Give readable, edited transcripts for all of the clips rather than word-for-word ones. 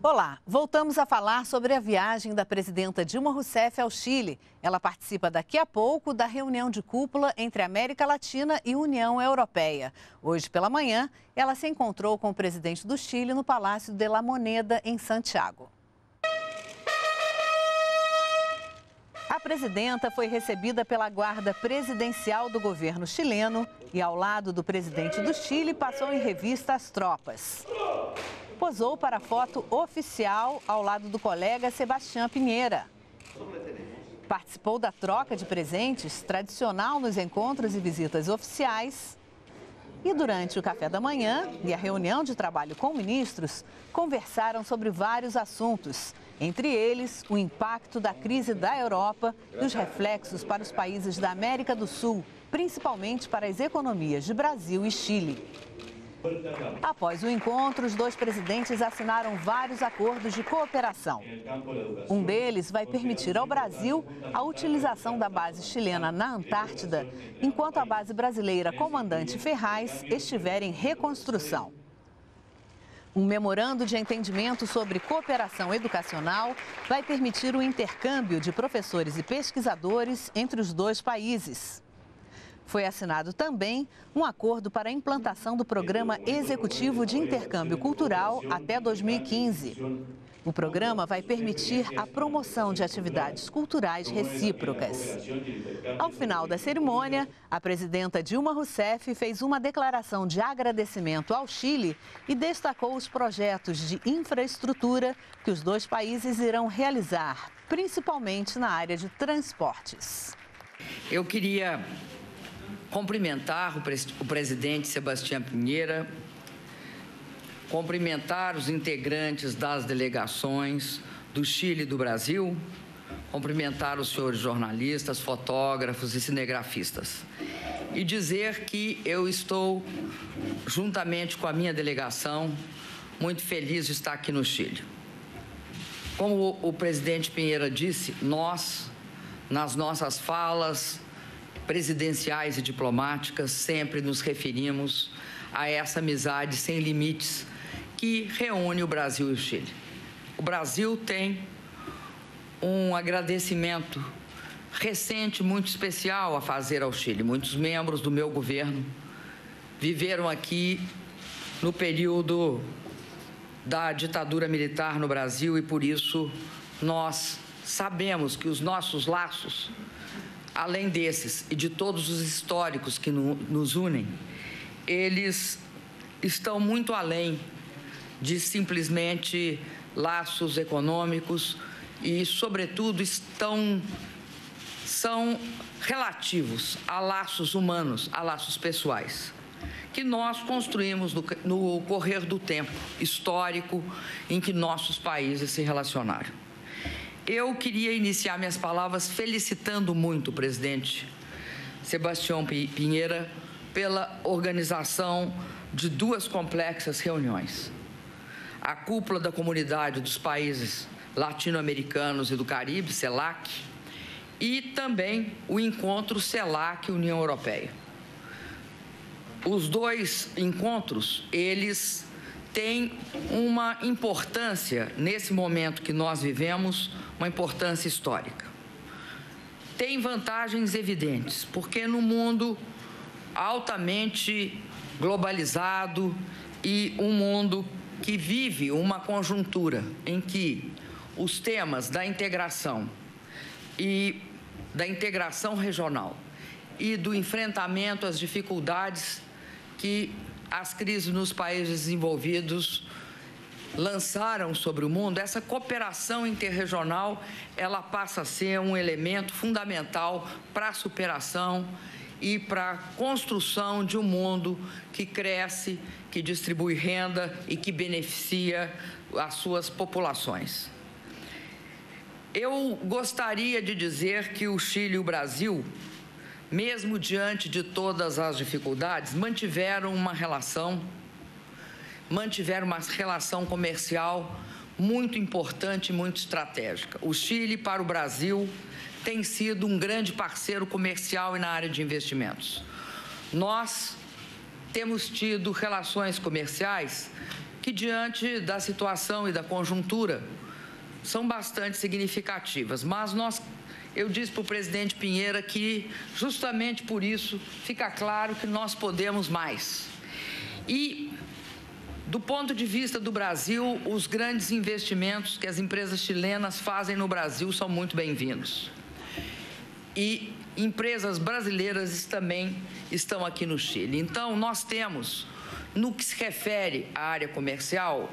Olá, voltamos a falar sobre a viagem da presidenta Dilma Rousseff ao Chile. Ela participa daqui a pouco da reunião de cúpula entre América Latina e União Europeia. Hoje pela manhã, ela se encontrou com o presidente do Chile no Palácio de la Moneda, em Santiago. A presidenta foi recebida pela guarda presidencial do governo chileno e, ao lado do presidente do Chile, passou em revista as tropas. Posou para a foto oficial ao lado do colega Sebastián Pinheira. Participou da troca de presentes, tradicional nos encontros e visitas oficiais. E durante o café da manhã e a reunião de trabalho com ministros, conversaram sobre vários assuntos, entre eles o impacto da crise da Europa e os reflexos para os países da América do Sul, principalmente para as economias de Brasil e Chile. Após o encontro, os dois presidentes assinaram vários acordos de cooperação. Um deles vai permitir ao Brasil a utilização da base chilena na Antártida, enquanto a base brasileira Comandante Ferraz estiver em reconstrução. Um memorando de entendimento sobre cooperação educacional vai permitir o intercâmbio de professores e pesquisadores entre os dois países. Foi assinado também um acordo para a implantação do Programa Executivo de Intercâmbio Cultural até 2015. O programa vai permitir a promoção de atividades culturais recíprocas. Ao final da cerimônia, a presidenta Dilma Rousseff fez uma declaração de agradecimento ao Chile e destacou os projetos de infraestrutura que os dois países irão realizar, principalmente na área de transportes. Eu queria cumprimentar o presidente Sebastián Pinheira, cumprimentar os integrantes das delegações do Chile e do Brasil, cumprimentar os senhores jornalistas, fotógrafos e cinegrafistas e dizer que eu estou, juntamente com a minha delegação, muito feliz de estar aqui no Chile. Como o presidente Pinheira disse, nós, nas nossas falas presidenciais e diplomáticas, sempre nos referimos a essa amizade sem limites que reúne o Brasil e o Chile. O Brasil tem um agradecimento recente muito especial a fazer ao Chile. Muitos membros do meu governo viveram aqui no período da ditadura militar no Brasil e, por isso, nós sabemos que os nossos laços, além desses e de todos os históricos que nos unem, eles estão muito além de simplesmente laços econômicos e, sobretudo, são relativos a laços humanos, a laços pessoais, que nós construímos no correr do tempo histórico em que nossos países se relacionaram. Eu queria iniciar minhas palavras felicitando muito o presidente Sebastián Pinheira pela organização de duas complexas reuniões. A cúpula da Comunidade dos Países Latino-Americanos e do Caribe, CELAC, e também o encontro CELAC-União Europeia. Os dois encontros, eles têm uma importância, nesse momento que nós vivemos, uma importância histórica. Tem vantagens evidentes, porque no mundo altamente globalizado e um mundo que vive uma conjuntura em que os temas da integração e da integração regional e do enfrentamento às dificuldades que as crises nos países desenvolvidos lançaram sobre o mundo, essa cooperação interregional, ela passa a ser um elemento fundamental para a superação e para a construção de um mundo que cresce, que distribui renda e que beneficia as suas populações. Eu gostaria de dizer que o Chile e o Brasil, mesmo diante de todas as dificuldades, mantiveram uma relação comercial muito importante e muito estratégica. O Chile, para o Brasil, tem sido um grande parceiro comercial e na área de investimentos. Nós temos tido relações comerciais que, diante da situação e da conjuntura, são bastante significativas. Mas eu disse para o presidente Pinheira que, justamente por isso, fica claro que nós podemos mais. E, do ponto de vista do Brasil, os grandes investimentos que as empresas chilenas fazem no Brasil são muito bem-vindos. E empresas brasileiras também estão aqui no Chile. Então, nós temos, no que se refere à área comercial,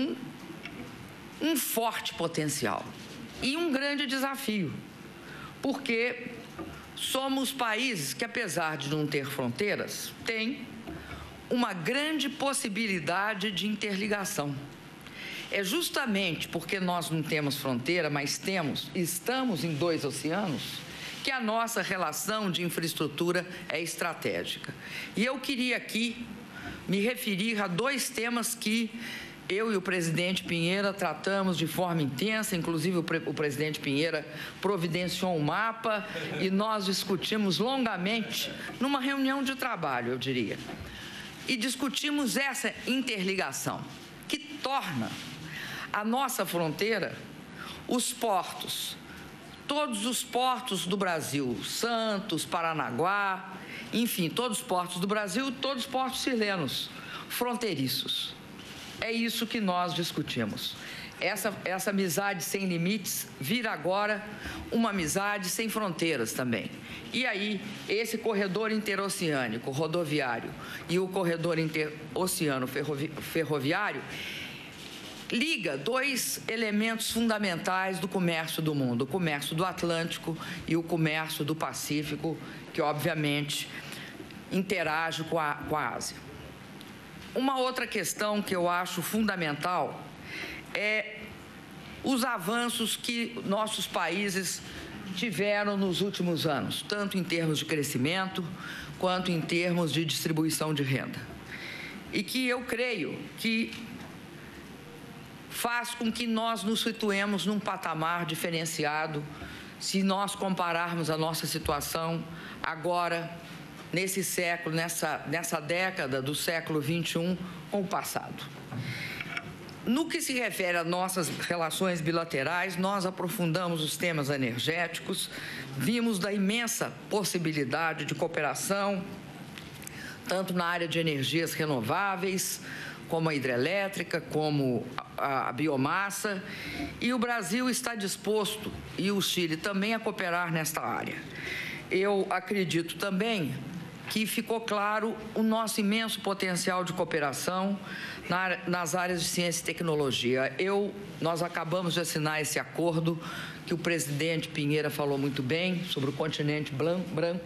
um forte potencial e um grande desafio, porque somos países que, apesar de não ter fronteiras, têm uma grande possibilidade de interligação. É justamente porque nós não temos fronteira, mas estamos em 2 oceanos, que a nossa relação de infraestrutura é estratégica. E eu queria aqui me referir a 2 temas que eu e o presidente Pinheira tratamos de forma intensa, inclusive o presidente Pinheira providenciou um mapa e nós discutimos longamente numa reunião de trabalho, eu diria. E discutimos essa interligação, que torna a nossa fronteira, os portos, todos os portos do Brasil, Santos, Paranaguá, enfim, todos os portos do Brasil, todos os portos chilenos, fronteiriços. É isso que nós discutimos. Essa amizade sem limites vira agora uma amizade sem fronteiras também. E aí, esse corredor interoceânico rodoviário e o corredor interoceano ferroviário liga 2 elementos fundamentais do comércio do mundo, o comércio do Atlântico e o comércio do Pacífico, que obviamente interage com a Ásia. Uma outra questão que eu acho fundamental é os avanços que nossos países tiveram nos últimos anos, tanto em termos de crescimento quanto em termos de distribuição de renda. E que eu creio que faz com que nós nos situemos num patamar diferenciado se nós compararmos a nossa situação agora, nesse século, nessa década do século XXI, com o passado. No que se refere a nossas relações bilaterais, nós aprofundamos os temas energéticos, vimos da imensa possibilidade de cooperação, tanto na área de energias renováveis, como a hidrelétrica, como a biomassa, e o Brasil está disposto, e o Chile também, a cooperar nesta área. Eu acredito também que ficou claro o nosso imenso potencial de cooperação nas áreas de ciência e tecnologia. Nós acabamos de assinar esse acordo que o presidente Pinheira falou muito bem, sobre o continente branco,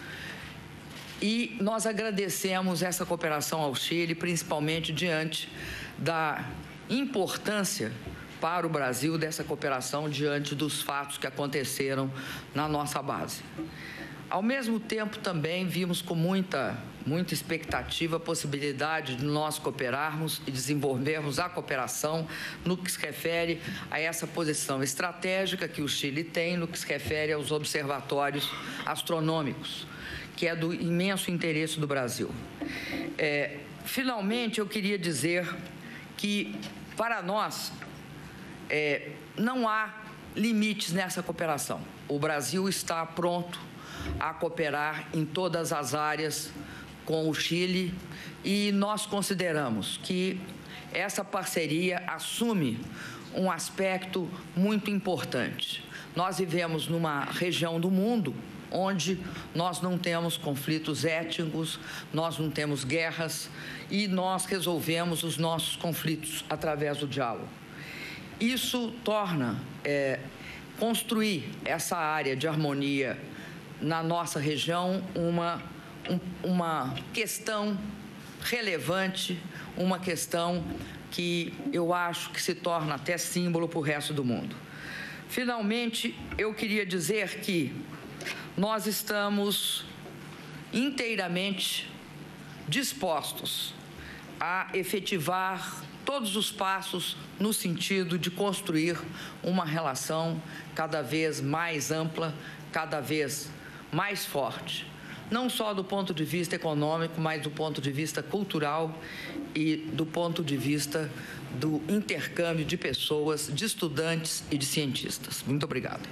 e nós agradecemos essa cooperação ao Chile, principalmente diante da importância para o Brasil dessa cooperação diante dos fatos que aconteceram na nossa base. Ao mesmo tempo, também vimos com muita expectativa a possibilidade de nós cooperarmos e desenvolvermos a cooperação no que se refere a essa posição estratégica que o Chile tem, no que se refere aos observatórios astronômicos, que é do imenso interesse do Brasil. Finalmente, eu queria dizer que, para nós, não há limites nessa cooperação. O Brasil está pronto a cooperar em todas as áreas com o Chile e nós consideramos que essa parceria assume um aspecto muito importante. Nós vivemos numa região do mundo onde nós não temos conflitos étnicos, nós não temos guerras e nós resolvemos os nossos conflitos através do diálogo. Isso torna construir essa área de harmonia na nossa região uma questão relevante, uma questão que eu acho que se torna até símbolo para o resto do mundo. Finalmente, eu queria dizer que nós estamos inteiramente dispostos a efetivar todos os passos no sentido de construir uma relação cada vez mais ampla, cada vez mais forte, não só do ponto de vista econômico, mas do ponto de vista cultural e do ponto de vista do intercâmbio de pessoas, de estudantes e de cientistas. Muito obrigado.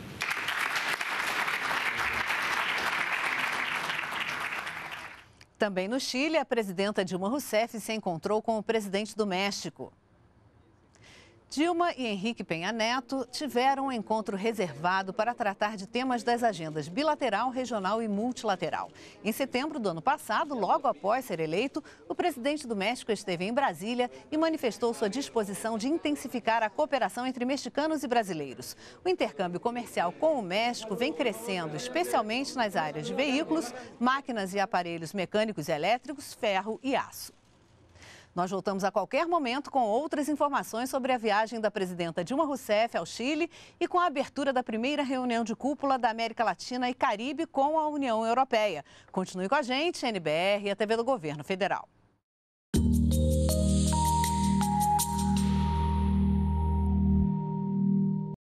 Também no Chile, a presidenta Dilma Rousseff se encontrou com o presidente do México. Dilma e Henrique Peña Neto tiveram um encontro reservado para tratar de temas das agendas bilateral, regional e multilateral. Em setembro do ano passado, logo após ser eleito, o presidente do México esteve em Brasília e manifestou sua disposição de intensificar a cooperação entre mexicanos e brasileiros. O intercâmbio comercial com o México vem crescendo, especialmente nas áreas de veículos, máquinas e aparelhos mecânicos e elétricos, ferro e aço. Nós voltamos a qualquer momento com outras informações sobre a viagem da presidenta Dilma Rousseff ao Chile e com a abertura da primeira reunião de cúpula da América Latina e Caribe com a União Europeia. Continue com a gente, NBR e a TV do Governo Federal.